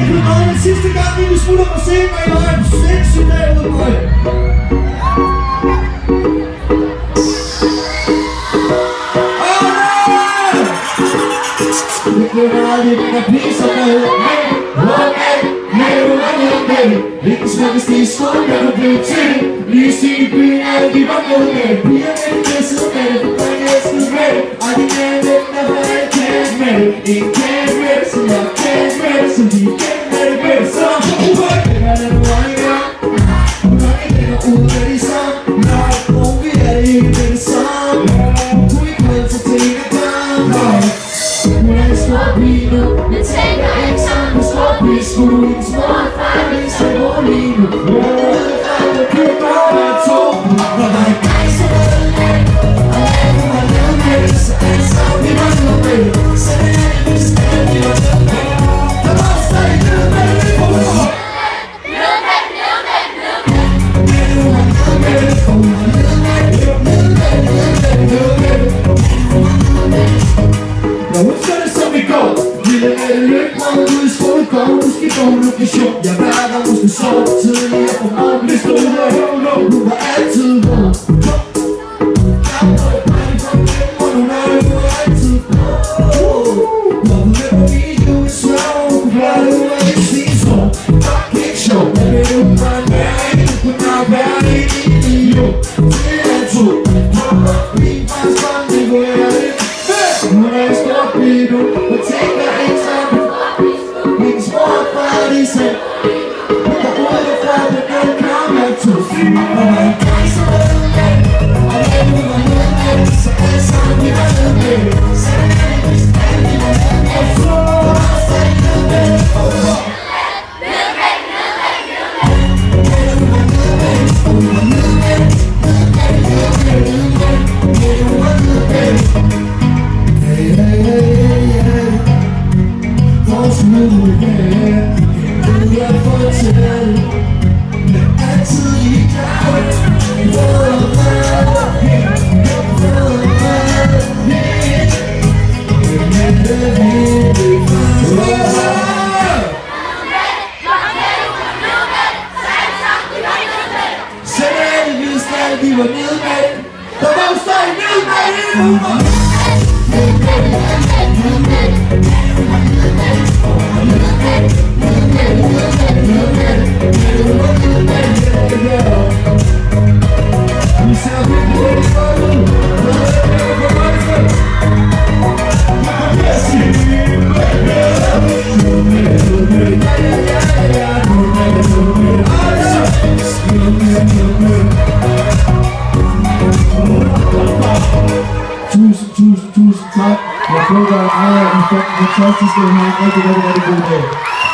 virkelig meget den sidste gang, vi smutter på scenen, og I har en sindssyg dag ude, boy. Det bliver aldrig mere pisse med. Ikke smakkes det i skolen, da du blev til. Lige sig i byen, alle de var med med. Pigerne i kæsset med det, for drenge elskede med det. Og de kan lidt, der var jeg kan med det. Ikke kan med det, så jeg kan med det. Så de kan med det bedre, så det er det nu ringer. Nu ringer den og ud af de samme. Og vi er det ikke med det samme. Kunne ikke holde sig til en af damer. Hun er en stor pige nu, men tænker ikke sammen på stor pige. Skulle du ikke små og fejl, så går lige nu. Jeg ved fejl, der kører bare af tog. Når der er gejse, der er læg. Og alle var lavet med det, så alle sammen vi var nede med det. Så det er det, vi skal, vi var nede med det. Der var stadig nede med det, vi var nede med det. Nede med det, nede med det, nede med det. Nede med det, for hun var nede med det. Nede med det, nede med det, nede med det. Nå, husker det som i går. Lille med det løb, kommer ud i skolegården. Nu skal gå en lokation. Jeg hver gang hun skal sove tidligere på morgen. Hvis du er høvler, nu var altid vågen. Jeg var i party på dem, og nu er det jo altid på. Hvorfor med på video i svær, hun kunne være det ud af en snisår. Fuck ikke sjov, jeg ved jo bare være en. Du kunne nok være en idiot. Det er to. Min fars barn, det kunne jeg ikke. Hun er en stor pige nu, og tænker ikke sammen. Min små far, de sagde. Hun går ud og fra, men den kommer til. Og der er gejse, der er læg. Og alle var nede med det, så alle sammen vi var nede med det. Så det er det, vi skal, vi var nede med det. Så var der stadig nede med det. Og hun var nede med det, nede med det, nede med det. Alle var nede med det, og hun var nede med det. Nede med det, nede med det, nede med det. Alle var nede med det. Hey, hey, hey, hey, hey. Don't smide mig her. Jeg vil fortælle. Jeg er altid i dag. Jeg ved hvad. Jeg ved hvad. Men det vil ikke være. Så er det, vi stadig var nede med det. Der var stadig nede med det. Tusind tak. Jeg håber, at I får en fantastisk dag. Ha' en rigtig god dag.